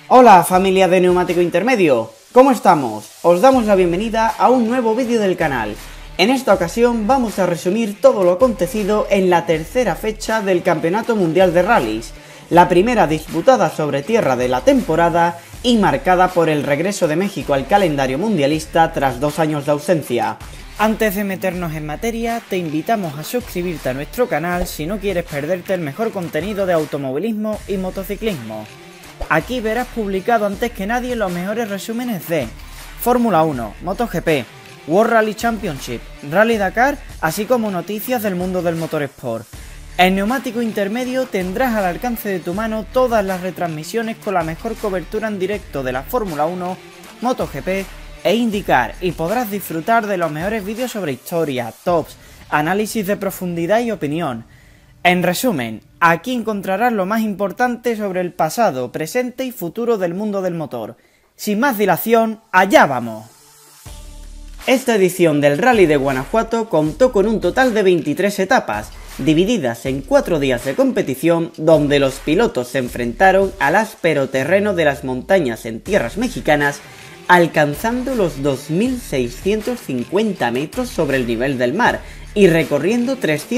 Hola familia de Neumático Intermedio, ¿cómo estamos? Os damos la bienvenida a un nuevo vídeo del canal. En esta ocasión vamos a resumir todo lo acontecido en la tercera fecha del Campeonato Mundial de Rallys, la primera disputada sobre tierra de la temporada y marcada por el regreso de México al calendario mundialista tras 2 años de ausencia. Antes de meternos en materia, te invitamos a suscribirte a nuestro canal si no quieres perderte el mejor contenido de automovilismo y motociclismo. Aquí verás publicado antes que nadie los mejores resúmenes de Fórmula 1, MotoGP, World Rally Championship, Rally Dakar, así como noticias del mundo del motorsport. En Neumático Intermedio tendrás al alcance de tu mano todas las retransmisiones con la mejor cobertura en directo de la Fórmula 1, MotoGP e IndyCar, y podrás disfrutar de los mejores vídeos sobre historia, tops, análisis de profundidad y opinión. En resumen, aquí encontrarás lo más importante sobre el pasado, presente y futuro del mundo del motor. Sin más dilación, ¡allá vamos! Esta edición del Rally de Guanajuato contó con un total de 23 etapas, divididas en 4 días de competición, donde los pilotos se enfrentaron al áspero terreno de las montañas en tierras mexicanas, alcanzando los 2.650 metros sobre el nivel del mar y recorriendo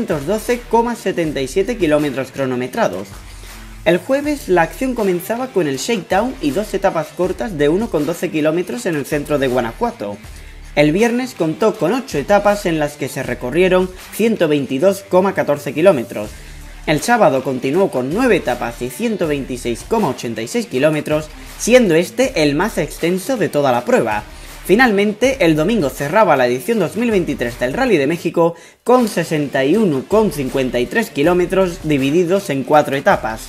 312,77 kilómetros cronometrados. El jueves la acción comenzaba con el shakedown y 2 etapas cortas de 1,12 kilómetros en el centro de Guanajuato. El viernes contó con 8 etapas en las que se recorrieron 122,14 kilómetros. El sábado continuó con 9 etapas y 126,86 kilómetros, siendo este el más extenso de toda la prueba. Finalmente, el domingo cerraba la edición 2023 del Rally de México con 61,53 kilómetros divididos en 4 etapas.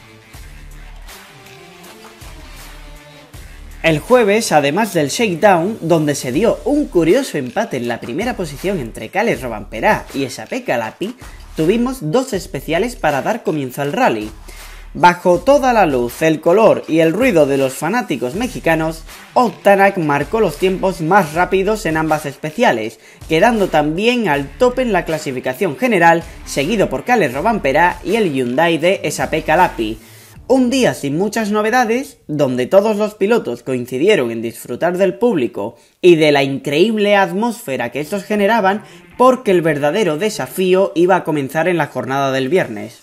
El jueves, además del shakedown, donde se dio un curioso empate en la primera posición entre Kalle Rovanperä y Esa-Pekka Lappi, tuvimos 2 especiales para dar comienzo al rally. Bajo toda la luz, el color y el ruido de los fanáticos mexicanos, Ott Tänak marcó los tiempos más rápidos en ambas especiales, quedando también al tope en la clasificación general, seguido por Kalle Rovanperä y el Hyundai de Esa-Pekka Lappi. Un día sin muchas novedades, donde todos los pilotos coincidieron en disfrutar del público y de la increíble atmósfera que estos generaban, porque el verdadero desafío iba a comenzar en la jornada del viernes.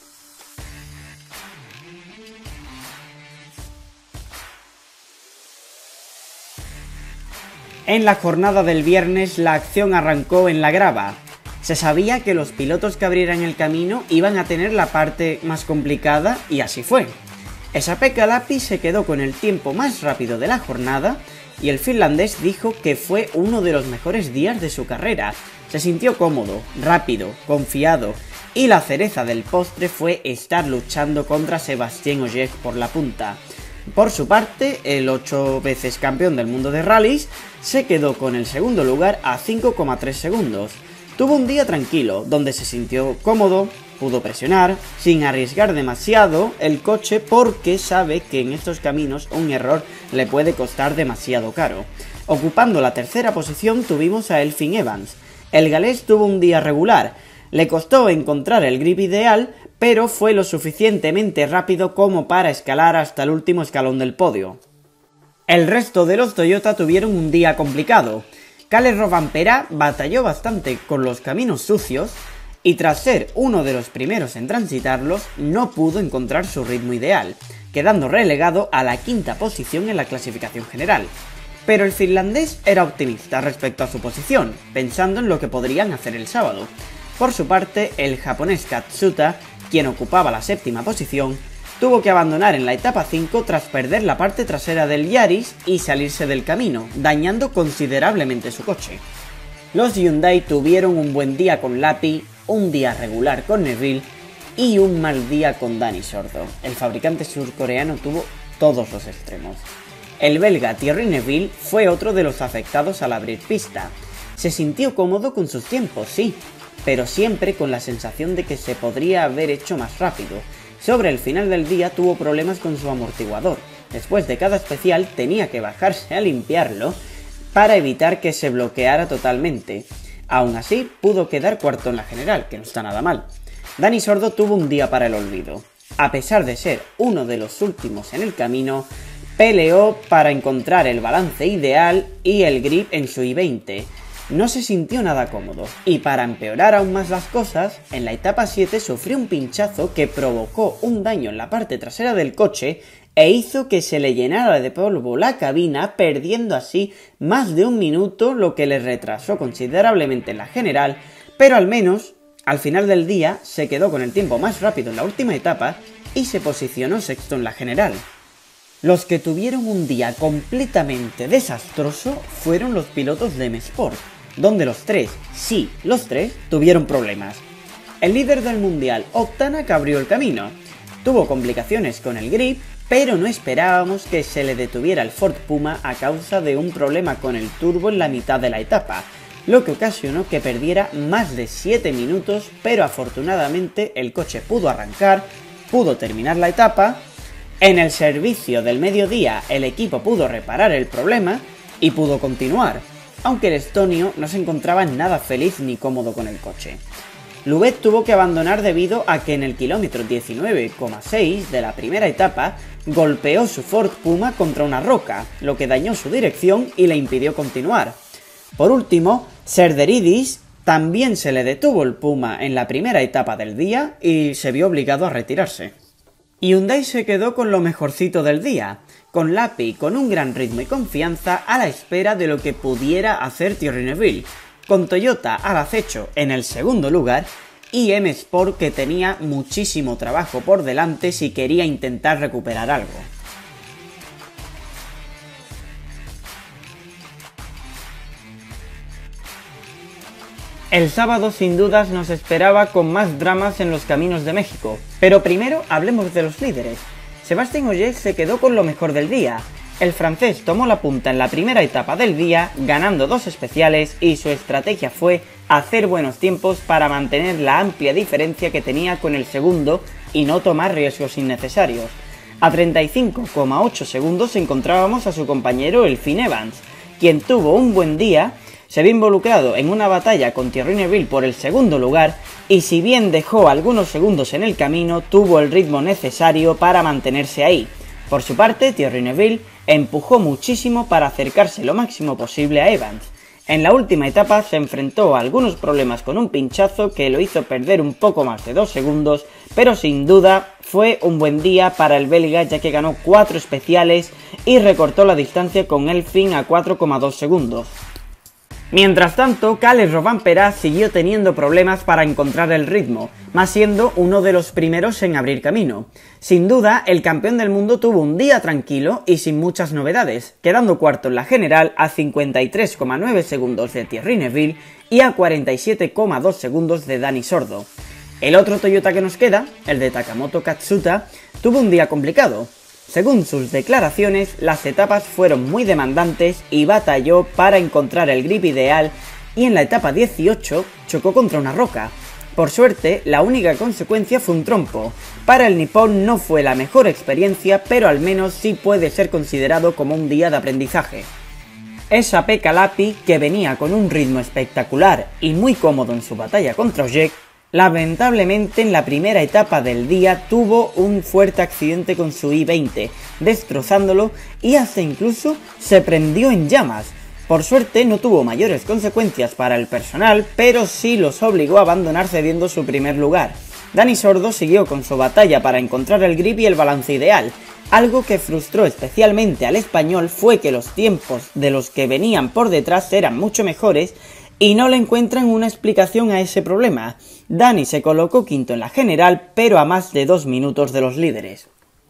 En la jornada del viernes la acción arrancó en la grava. Se sabía que los pilotos que abrieran el camino iban a tener la parte más complicada y así fue. Esa-Pekka Lappi se quedó con el tiempo más rápido de la jornada y el finlandés dijo que fue uno de los mejores días de su carrera. Se sintió cómodo, rápido, confiado y la cereza del postre fue estar luchando contra Sébastien Ogier por la punta. Por su parte, el 8 veces campeón del mundo de rallies se quedó con el segundo lugar a 5,3 segundos. Tuvo un día tranquilo, donde se sintió cómodo, pudo presionar, sin arriesgar demasiado el coche porque sabe que en estos caminos un error le puede costar demasiado caro. Ocupando la tercera posición tuvimos a Elfyn Evans. El galés tuvo un día regular, le costó encontrar el grip ideal, pero fue lo suficientemente rápido como para escalar hasta el último escalón del podio. El resto de los Toyota tuvieron un día complicado. Kalle Rovanperä batalló bastante con los caminos sucios y tras ser uno de los primeros en transitarlos no pudo encontrar su ritmo ideal, quedando relegado a la 5ª posición en la clasificación general. Pero el finlandés era optimista respecto a su posición, pensando en lo que podrían hacer el sábado. Por su parte, el japonés Katsuta, quien ocupaba la 7ª posición, tuvo que abandonar en la etapa 5 tras perder la parte trasera del Yaris y salirse del camino, dañando considerablemente su coche. Los Hyundai tuvieron un buen día con Lappi, un día regular con Neville y un mal día con Dani Sordo. El fabricante surcoreano tuvo todos los extremos. El belga Thierry Neville fue otro de los afectados al abrir pista. Se sintió cómodo con sus tiempos, sí, pero siempre con la sensación de que se podría haber hecho más rápido. Sobre el final del día tuvo problemas con su amortiguador. Después de cada especial tenía que bajarse a limpiarlo para evitar que se bloqueara totalmente. Aún así, pudo quedar cuarto en la general, que no está nada mal. Dani Sordo tuvo un día para el olvido. A pesar de ser uno de los últimos en el camino, peleó para encontrar el balance ideal y el grip en su i20. No se sintió nada cómodo, y para empeorar aún más las cosas, en la etapa 7 sufrió un pinchazo que provocó un daño en la parte trasera del coche e hizo que se le llenara de polvo la cabina, perdiendo así más de un minuto, lo que le retrasó considerablemente en la general, pero al menos, al final del día, se quedó con el tiempo más rápido en la última etapa y se posicionó sexto en la general. Los que tuvieron un día completamente desastroso fueron los pilotos de M-Sport, donde los tres tuvieron problemas. El líder del mundial, Octanak, abrió el camino. Tuvo complicaciones con el grip, pero no esperábamos que se le detuviera el Ford Puma a causa de un problema con el turbo en la mitad de la etapa, lo que ocasionó que perdiera más de 7 minutos, pero afortunadamente el coche pudo arrancar, pudo terminar la etapa. En el servicio del mediodía el equipo pudo reparar el problema y pudo continuar, aunque el estonio no se encontraba nada feliz ni cómodo con el coche. Louvet tuvo que abandonar debido a que en el kilómetro 19,6 de la primera etapa golpeó su Ford Puma contra una roca, lo que dañó su dirección y le impidió continuar. Por último, Serderidis también se le detuvo el Puma en la primera etapa del día y se vio obligado a retirarse. Hyundai se quedó con lo mejorcito del día, con Lappi con un gran ritmo y confianza a la espera de lo que pudiera hacer Thierry Neuville, con Toyota al acecho en el segundo lugar y M-Sport que tenía muchísimo trabajo por delante si quería intentar recuperar algo. El sábado sin dudas nos esperaba con más dramas en los caminos de México, pero primero hablemos de los líderes. Sébastien Ogier se quedó con lo mejor del día. El francés tomó la punta en la primera etapa del día, ganando 2 especiales, y su estrategia fue hacer buenos tiempos para mantener la amplia diferencia que tenía con el segundo y no tomar riesgos innecesarios. A 35,8 segundos encontrábamos a su compañero el Finn Evans, quien tuvo un buen día. Se vio involucrado en una batalla con Thierry Neuville por el segundo lugar y si bien dejó algunos segundos en el camino, tuvo el ritmo necesario para mantenerse ahí. Por su parte, Thierry Neuville empujó muchísimo para acercarse lo máximo posible a Evans. En la última etapa se enfrentó a algunos problemas con un pinchazo que lo hizo perder un poco más de 2 segundos, pero sin duda fue un buen día para el belga ya que ganó 4 especiales y recortó la distancia con el Finn a 4,2 segundos. Mientras tanto, Kalle Rovanperä siguió teniendo problemas para encontrar el ritmo, más siendo uno de los primeros en abrir camino. Sin duda, el campeón del mundo tuvo un día tranquilo y sin muchas novedades, quedando cuarto en la general a 53,9 segundos de Thierry Neuville y a 47,2 segundos de Dani Sordo. El otro Toyota que nos queda, el de Takamoto Katsuta, tuvo un día complicado. Según sus declaraciones, las etapas fueron muy demandantes y batalló para encontrar el grip ideal y en la etapa 18 chocó contra una roca. Por suerte, la única consecuencia fue un trompo. Para el nipón no fue la mejor experiencia, pero al menos sí puede ser considerado como un día de aprendizaje. Esa Pekka Lappi, que venía con un ritmo espectacular y muy cómodo en su batalla contra Ogier, lamentablemente en la primera etapa del día tuvo un fuerte accidente con su i20, destrozándolo y hasta incluso se prendió en llamas. Por suerte no tuvo mayores consecuencias para el personal, pero sí los obligó a abandonar cediendo su primer lugar. Dani Sordo siguió con su batalla para encontrar el grip y el balance ideal. Algo que frustró especialmente al español fue que los tiempos de los que venían por detrás eran mucho mejores y no le encuentran una explicación a ese problema. Dani se colocó quinto en la general, pero a más de 2 minutos de los líderes.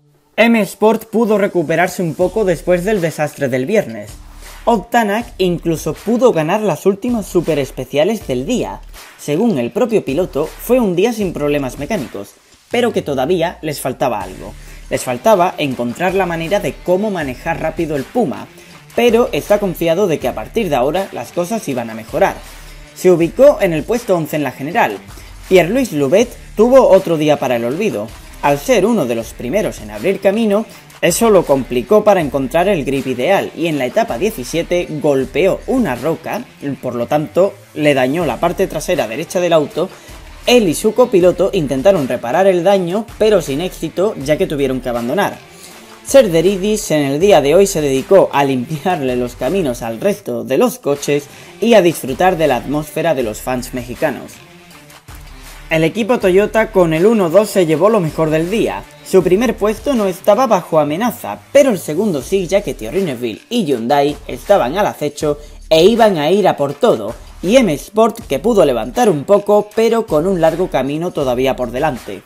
M-Sport pudo recuperarse un poco después del desastre del viernes. Octanak incluso pudo ganar las últimas super especiales del día. Según el propio piloto, fue un día sin problemas mecánicos, pero que todavía les faltaba algo. Les faltaba encontrar la manera de cómo manejar rápido el Puma, pero está confiado de que a partir de ahora las cosas iban a mejorar. Se ubicó en el puesto 11 en la general. Pierre-Louis Louvet tuvo otro día para el olvido. Al ser uno de los primeros en abrir camino, eso lo complicó para encontrar el grip ideal y en la etapa 17 golpeó una roca, por lo tanto le dañó la parte trasera derecha del auto. Él y su copiloto intentaron reparar el daño, pero sin éxito ya que tuvieron que abandonar. Serderidis en el día de hoy se dedicó a limpiarle los caminos al resto de los coches y a disfrutar de la atmósfera de los fans mexicanos. El equipo Toyota con el 1-2 se llevó lo mejor del día. Su primer puesto no estaba bajo amenaza, pero el segundo sí, ya que Thierry Neuville y Hyundai estaban al acecho e iban a ir a por todo, y M Sport que pudo levantar un poco, pero con un largo camino todavía por delante.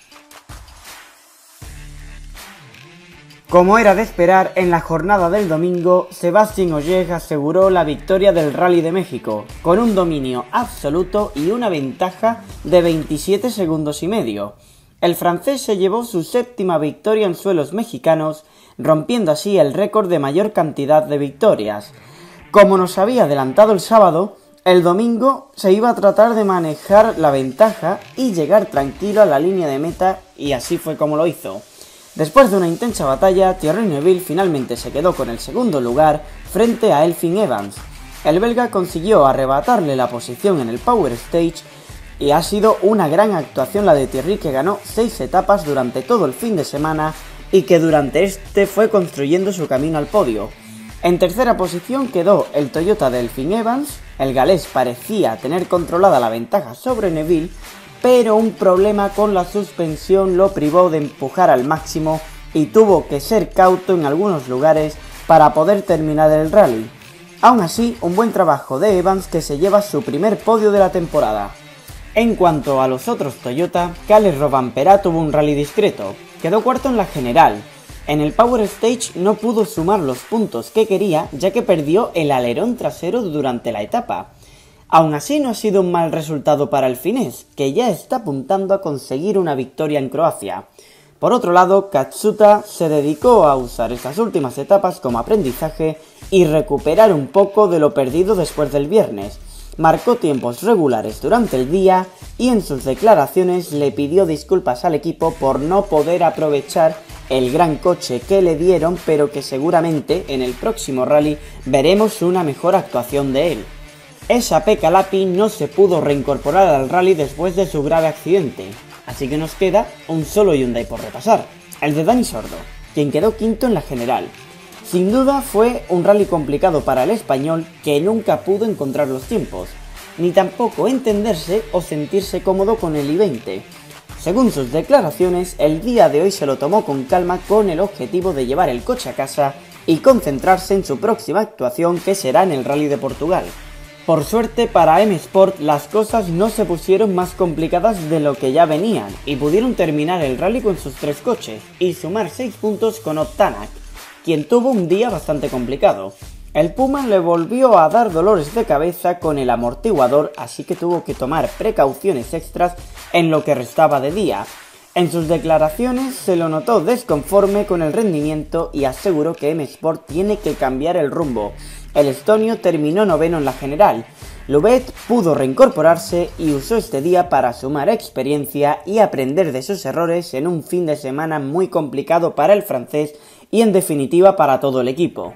Como era de esperar, en la jornada del domingo, Sébastien Ogier aseguró la victoria del Rally de México, con un dominio absoluto y una ventaja de 27 segundos y medio. El francés se llevó su séptima victoria en suelos mexicanos, rompiendo así el récord de mayor cantidad de victorias. Como nos había adelantado el sábado, el domingo se iba a tratar de manejar la ventaja y llegar tranquilo a la línea de meta, y así fue como lo hizo. Después de una intensa batalla, Thierry Neuville finalmente se quedó con el segundo lugar frente a Elfyn Evans. El belga consiguió arrebatarle la posición en el Power Stage y ha sido una gran actuación la de Thierry, que ganó 6 etapas durante todo el fin de semana y que durante este fue construyendo su camino al podio. En tercera posición quedó el Toyota de Elfyn Evans. El galés parecía tener controlada la ventaja sobre Neuville, pero un problema con la suspensión lo privó de empujar al máximo y tuvo que ser cauto en algunos lugares para poder terminar el rally. Aún así, un buen trabajo de Evans, que se lleva su primer podio de la temporada. En cuanto a los otros Toyota, Kalle Rovanperä tuvo un rally discreto, quedó cuarto en la general. En el Power Stage no pudo sumar los puntos que quería, ya que perdió el alerón trasero durante la etapa. Aún así, no ha sido un mal resultado para el finés, que ya está apuntando a conseguir una victoria en Croacia. Por otro lado, Katsuta se dedicó a usar estas últimas etapas como aprendizaje y recuperar un poco de lo perdido después del viernes. Marcó tiempos regulares durante el día y en sus declaraciones le pidió disculpas al equipo por no poder aprovechar el gran coche que le dieron, pero que seguramente en el próximo rally veremos una mejor actuación de él. Esa-Pekka Lappi no se pudo reincorporar al rally después de su grave accidente, así que nos queda un solo Hyundai por repasar, el de Dani Sordo, quien quedó quinto en la general. Sin duda fue un rally complicado para el español, que nunca pudo encontrar los tiempos, ni tampoco entenderse o sentirse cómodo con el i20. Según sus declaraciones, el día de hoy se lo tomó con calma con el objetivo de llevar el coche a casa y concentrarse en su próxima actuación, que será en el Rally de Portugal. Por suerte para M Sport, las cosas no se pusieron más complicadas de lo que ya venían y pudieron terminar el rally con sus 3 coches y sumar 6 puntos con Ott Tanak, quien tuvo un día bastante complicado. El Puma le volvió a dar dolores de cabeza con el amortiguador, así que tuvo que tomar precauciones extras en lo que restaba de día. En sus declaraciones se lo notó desconforme con el rendimiento y aseguró que M Sport tiene que cambiar el rumbo. El estonio terminó noveno en la general. Louvet pudo reincorporarse y usó este día para sumar experiencia y aprender de sus errores en un fin de semana muy complicado para el francés y en definitiva para todo el equipo.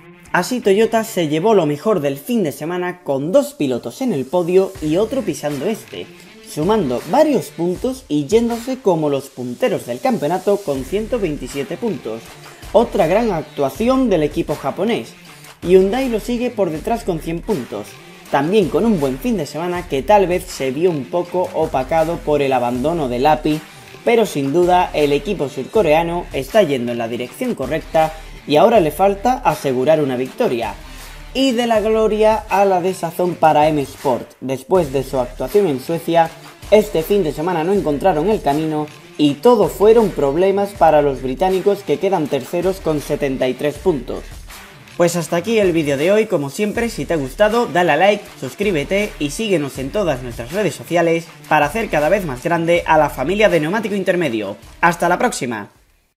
Así Toyota se llevó lo mejor del fin de semana, con 2 pilotos en el podio y otro pisando este, sumando varios puntos y yéndose como los punteros del campeonato con 127 puntos. Otra gran actuación del equipo japonés. Hyundai lo sigue por detrás con 100 puntos, también con un buen fin de semana que tal vez se vio un poco opacado por el abandono de Lappi, pero sin duda el equipo surcoreano está yendo en la dirección correcta y ahora le falta asegurar una victoria. Y de la gloria a la desazón para M Sport. Después de su actuación en Suecia, este fin de semana no encontraron el camino y todo fueron problemas para los británicos, que quedan terceros con 73 puntos. Pues hasta aquí el vídeo de hoy. Como siempre, si te ha gustado, dale a like, suscríbete y síguenos en todas nuestras redes sociales para hacer cada vez más grande a la familia de Neumático Intermedio. ¡Hasta la próxima!